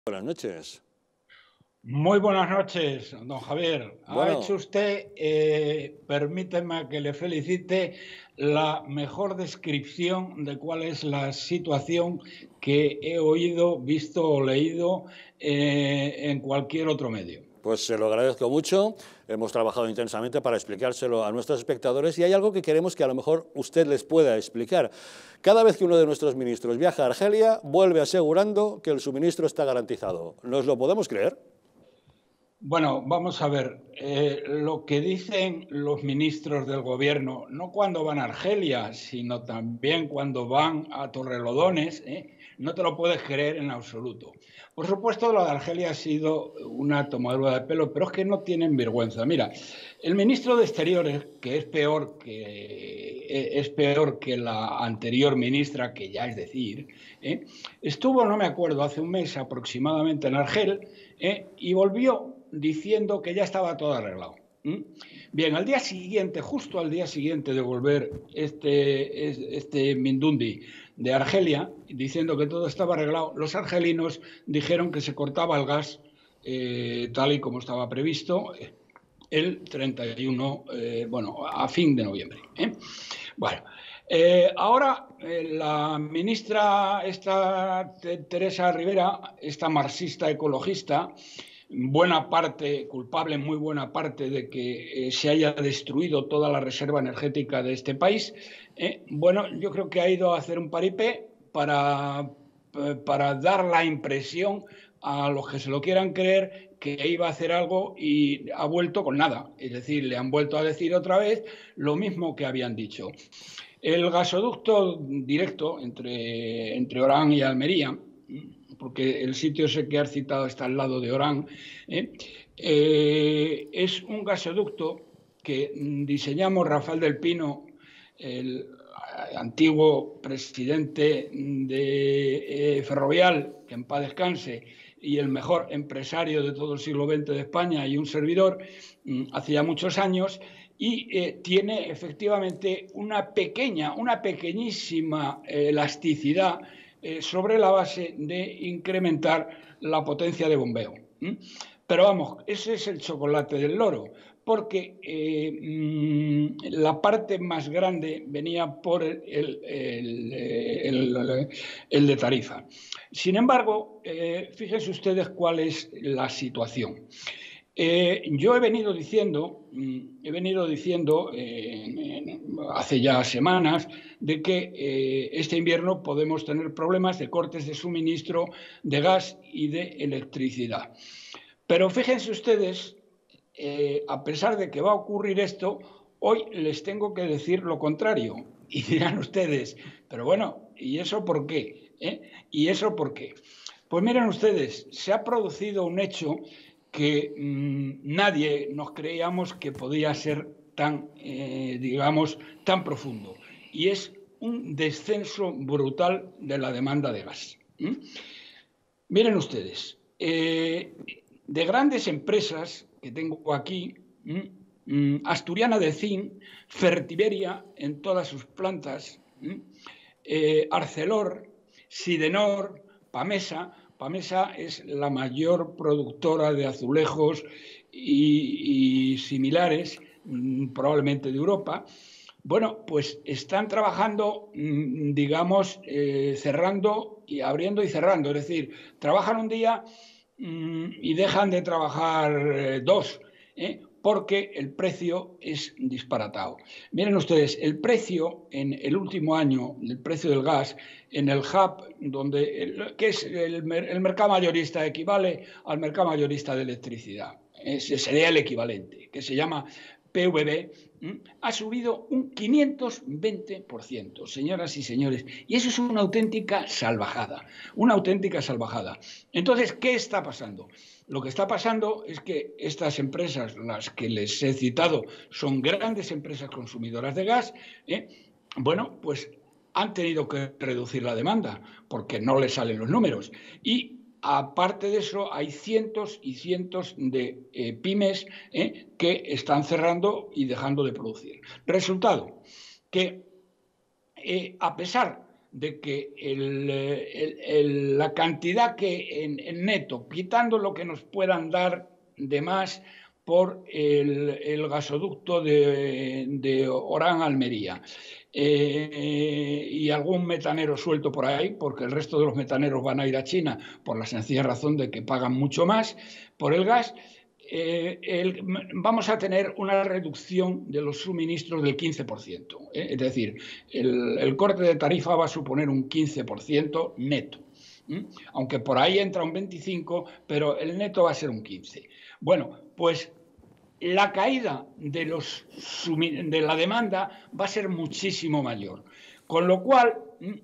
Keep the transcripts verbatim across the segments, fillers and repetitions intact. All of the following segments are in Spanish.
Buenas noches. Muy buenas noches, don Javier. Ha Bueno. hecho usted, eh, permíteme que le felicite, la mejor descripción de cuál es la situación que he oído, visto o leído eh, en cualquier otro medio. Pues se lo agradezco mucho. Hemos trabajado intensamente para explicárselo a nuestros espectadores y hay algo que queremos que a lo mejor usted les pueda explicar. Cada vez que uno de nuestros ministros viaja a Argelia, vuelve asegurando que el suministro está garantizado. ¿Nos lo podemos creer? Bueno, vamos a ver, eh, lo que dicen los ministros del gobierno, no cuando van a Argelia, sino también cuando van a Torrelodones, ¿eh? No te lo puedes creer en absoluto. Por supuesto, lo de Argelia ha sido una tomadura de pelo, pero es que no tienen vergüenza. Mira, el ministro de Exteriores, que es peor que, es peor que la anterior ministra, que ya es decir, ¿eh? Estuvo, no me acuerdo, hace un mes aproximadamente en Argel, ¿eh? Y volvió diciendo que ya estaba todo arreglado. ¿Mm? Bien, al día siguiente, justo al día siguiente de volver este, este Mindundi de Argelia, diciendo que todo estaba arreglado, los argelinos dijeron que se cortaba el gas eh, tal y como estaba previsto el treinta y uno, eh, bueno, a fin de noviembre. ¿eh? Bueno, eh, ahora eh, la ministra esta Teresa Rivera, esta marxista ecologista, buena parte, culpable en muy buena parte de que eh, se haya destruido toda la reserva energética de este país, eh, bueno, yo creo que ha ido a hacer un paripé para, para dar la impresión a los que se lo quieran creer que iba a hacer algo y ha vuelto con nada. Es decir, le han vuelto a decir otra vez lo mismo que habían dicho. El gasoducto directo entre, entre Orán y Almería, porque el sitio ese que has citado está al lado de Orán, ¿eh? Eh, es un gasoducto que diseñamos Rafael del Pino, el antiguo presidente de eh, Ferrovial, que en paz descanse, y el mejor empresario de todo el siglo veinte de España y un servidor, hace ya muchos años, y eh, tiene efectivamente una pequeña, una pequeñísima eh, elasticidad eh, sobre la base de incrementar la potencia de bombeo. ¿Mm? Pero vamos, ese es el chocolate del loro, porque eh, mmm, la parte más grande venía por el, el, el, el, el de Tarifa. Sin embargo, eh, fíjense ustedes cuál es la situación. Eh, yo he venido diciendo, he venido diciendo eh, hace ya semanas de que eh, este invierno podemos tener problemas de cortes de suministro de gas y de electricidad. Pero fíjense ustedes, eh, a pesar de que va a ocurrir esto, hoy les tengo que decir lo contrario. Y dirán ustedes, pero bueno, ¿y eso por qué? ¿Eh? ¿Y eso por qué? Pues miren ustedes, se ha producido un hecho que mmm, nadie nos creíamos que podía ser tan, eh, digamos, tan profundo. Y es un descenso brutal de la demanda de gas. ¿Mm? Miren ustedes, eh, de grandes empresas que tengo aquí, ¿Mm? Asturiana de Zinc, Fertiberia en todas sus plantas, eh, Arcelor, Sidenor, Pamesa. Pamesa es la mayor productora de azulejos y, y similares, probablemente de Europa. Bueno, pues están trabajando, digamos, eh, cerrando y abriendo y cerrando. Es decir, trabajan un día mmm, y dejan de trabajar eh, dos, ¿eh? porque el precio es disparatado. Miren ustedes, el precio en el último año, el precio del gas, en el hub, donde, el, que es el, el mercado mayorista, equivale al mercado mayorista de electricidad. Ese sería el equivalente, que se llama P V B, ha subido un quinientos veinte por ciento, señoras y señores. Y eso es una auténtica salvajada, una auténtica salvajada. Entonces, ¿qué está pasando? Lo que está pasando es que estas empresas, las que les he citado, son grandes empresas consumidoras de gas, ¿eh? Bueno, pues han tenido que reducir la demanda porque no les salen los números. Y aparte de eso, hay cientos y cientos de eh, pymes eh, que están cerrando y dejando de producir. Resultado, que eh, a pesar de que el, el, el, la cantidad que en, en neto, quitando lo que nos puedan dar de más por el, el gasoducto de, de Orán-Almería, eh, y algún metanero suelto por ahí, porque el resto de los metaneros van a ir a China por la sencilla razón de que pagan mucho más por el gas. Eh, el, vamos a tener una reducción de los suministros del quince por ciento. ¿eh? Es decir, el, el corte de tarifa va a suponer un quince por ciento neto. ¿eh? Aunque por ahí entra un veinticinco por ciento, pero el neto va a ser un quince por ciento. Bueno, pues la caída de, los, de la demanda va a ser muchísimo mayor. Con lo cual,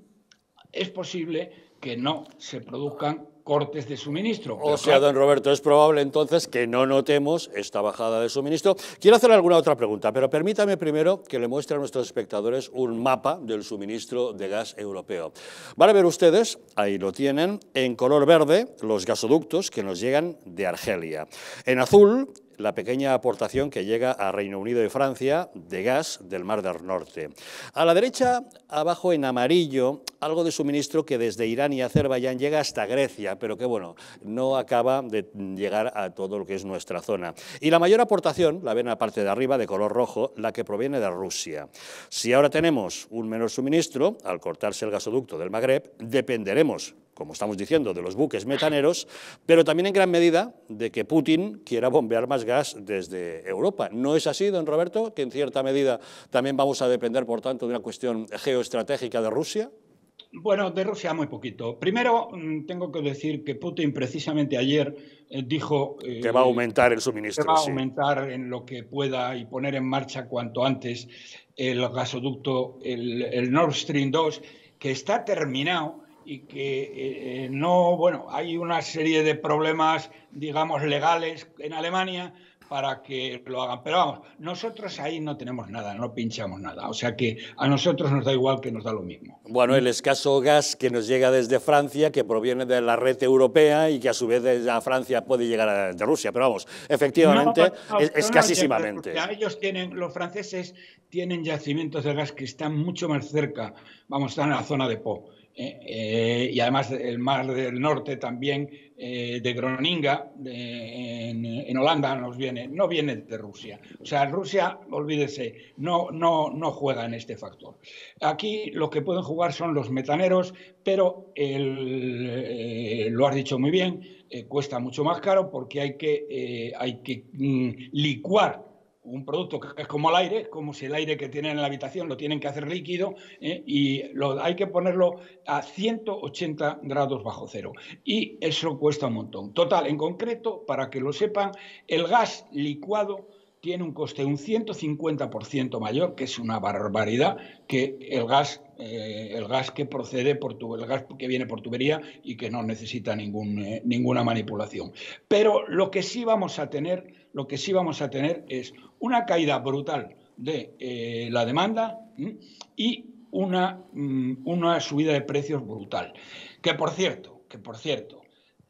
es posible que no se produzcan cortes de suministro. O sea, don Roberto, es probable entonces que no notemos esta bajada de suministro. Quiero hacer alguna otra pregunta, pero permítame primero que le muestre a nuestros espectadores un mapa del suministro de gas europeo. Van a ver ustedes, ahí lo tienen, en color verde, los gasoductos que nos llegan de Argelia. En azul, la pequeña aportación que llega a Reino Unido y Francia de gas del Mar del Norte. A la derecha, abajo en amarillo, algo de suministro que desde Irán y Azerbaiyán llega hasta Grecia, pero que bueno, no acaba de llegar a todo lo que es nuestra zona. Y la mayor aportación, la ven a la parte de arriba de color rojo, la que proviene de Rusia. Si ahora tenemos un menor suministro, al cortarse el gasoducto del Magreb, dependeremos, como estamos diciendo, de los buques metaneros, pero también en gran medida de que Putin quiera bombear más gas desde Europa. ¿No es así, don Roberto, que en cierta medida también vamos a depender, por tanto, de una cuestión geoestratégica de Rusia? Bueno, de Rusia muy poquito. Primero, tengo que decir que Putin precisamente ayer eh, dijo... Eh, que va a aumentar el suministro. Que va a sí. aumentar en lo que pueda y poner en marcha cuanto antes el gasoducto, el, el Nord Stream dos, que está terminado y que eh, no, bueno, hay una serie de problemas, digamos, legales en Alemania para que lo hagan. Pero vamos, nosotros ahí no tenemos nada, no pinchamos nada. O sea que a nosotros nos da igual, que nos da lo mismo. Bueno, el escaso gas que nos llega desde Francia, que proviene de la red europea y que a su vez desde Francia puede llegar de Rusia. Pero vamos, efectivamente, no, no, es, escasísimamente. No, ellos tienen, los franceses tienen yacimientos de gas que están mucho más cerca, vamos, están en la zona de Po. Eh, eh, y además el Mar del Norte también, eh, de Groninga, de, en, en Holanda, nos viene, no viene de Rusia. O sea, Rusia, olvídese, no, no, no juega en este factor. Aquí lo que pueden jugar son los metaneros, pero el, eh, lo has dicho muy bien, eh, cuesta mucho más caro porque hay que, eh, hay que mm, licuar un producto que es como el aire, como si el aire que tienen en la habitación lo tienen que hacer líquido, ¿eh? y lo, hay que ponerlo a ciento ochenta grados bajo cero. Y eso cuesta un montón. Total, en concreto, para que lo sepan, el gas licuado tiene un coste un ciento cincuenta por ciento mayor, que es una barbaridad, que el gas, eh, el gas que procede por tu, el gas que viene por tubería y que no necesita ningún, eh, ninguna manipulación. Pero lo que sí vamos a tener, lo que sí vamos a tener es una caída brutal de eh, la demanda ¿m? y una, mm, una subida de precios brutal. Que por cierto, que por cierto,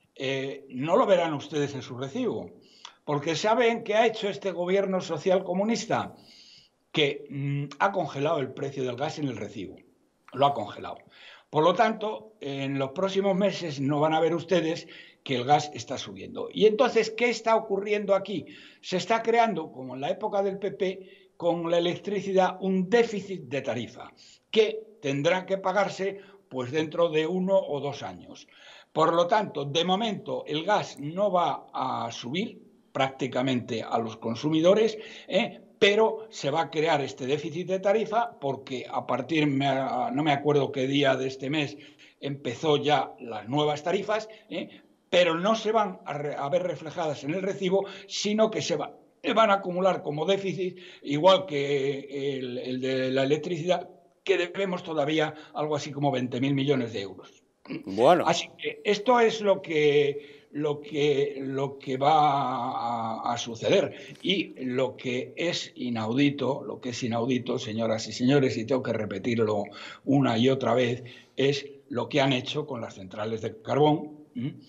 eh, no lo verán ustedes en su recibo. Porque ¿saben qué ha hecho este gobierno social comunista? Que mmm, ha congelado el precio del gas en el recibo. Lo ha congelado. Por lo tanto, en los próximos meses no van a ver ustedes que el gas está subiendo. Y entonces, ¿qué está ocurriendo aquí? Se está creando, como en la época del P P, con la electricidad, un déficit de tarifa que tendrá que pagarse pues dentro de uno o dos años. Por lo tanto, de momento, el gas no va a subir prácticamente a los consumidores, ¿eh? pero se va a crear este déficit de tarifa porque a partir, no me acuerdo qué día de este mes, empezó ya las nuevas tarifas, ¿eh? pero no se van a, re, a ver reflejadas en el recibo, sino que se va, van a acumular como déficit, igual que el, el de la electricidad, que debemos todavía algo así como veinte mil millones de euros. Bueno. Así que esto es lo que... Lo que, lo que va a, a suceder y lo que es inaudito, lo que es inaudito, señoras y señores, y tengo que repetirlo una y otra vez, es lo que han hecho con las centrales de carbón,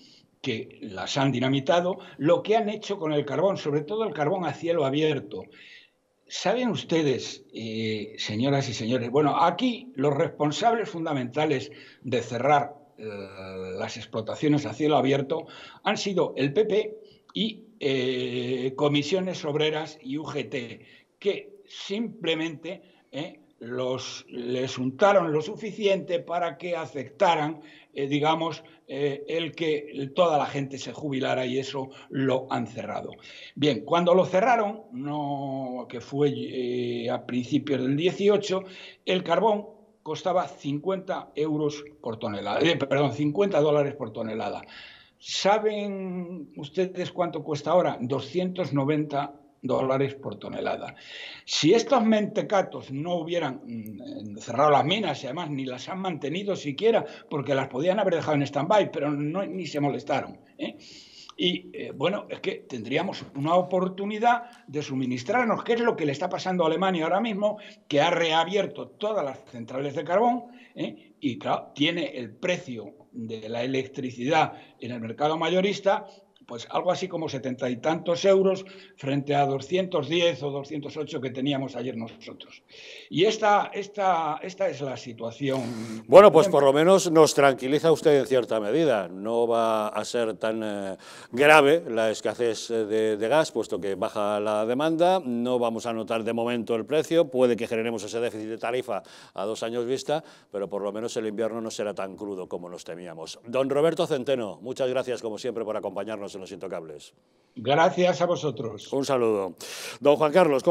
que las han dinamitado, lo que han hecho con el carbón, sobre todo el carbón a cielo abierto. ¿Saben ustedes, eh, señoras y señores? Bueno, aquí los responsables fundamentales de cerrar eh, las explotaciones a cielo abierto han sido el P P y eh, Comisiones Obreras y U G T, que simplemente eh, los, les untaron lo suficiente para que aceptaran, eh, digamos, eh, el que toda la gente se jubilara, y eso lo han cerrado. Bien, cuando lo cerraron, no, que fue eh, a principios del dieciocho, el carbón costaba cincuenta euros por tonelada, eh, perdón, cincuenta dólares por tonelada. ¿Saben ustedes cuánto cuesta ahora? doscientos noventa dólares por tonelada. Si estos mentecatos no hubieran cerrado las minas, y además ni las han mantenido siquiera, porque las podían haber dejado en stand-by, pero no, ni se molestaron, ¿eh? Y eh, bueno, es que tendríamos una oportunidad de suministrarnos, que es lo que le está pasando a Alemania ahora mismo, que ha reabierto todas las centrales de carbón, ¿eh? Y claro, tiene el precio de la electricidad en el mercado mayorista, pues algo así como setenta y tantos euros frente a doscientos diez o doscientos ocho que teníamos ayer nosotros. Y esta, esta, esta es la situación. Bueno, pues por lo menos nos tranquiliza usted en cierta medida. No va a ser tan eh, grave la escasez de, de gas, puesto que baja la demanda. No vamos a notar de momento el precio. Puede que generemos ese déficit de tarifa a dos años vista, pero por lo menos el invierno no será tan crudo como nos temíamos. Don Roberto Centeno, muchas gracias como siempre por acompañarnos en Los Intocables. Gracias a vosotros. Un saludo. Don Juan Carlos.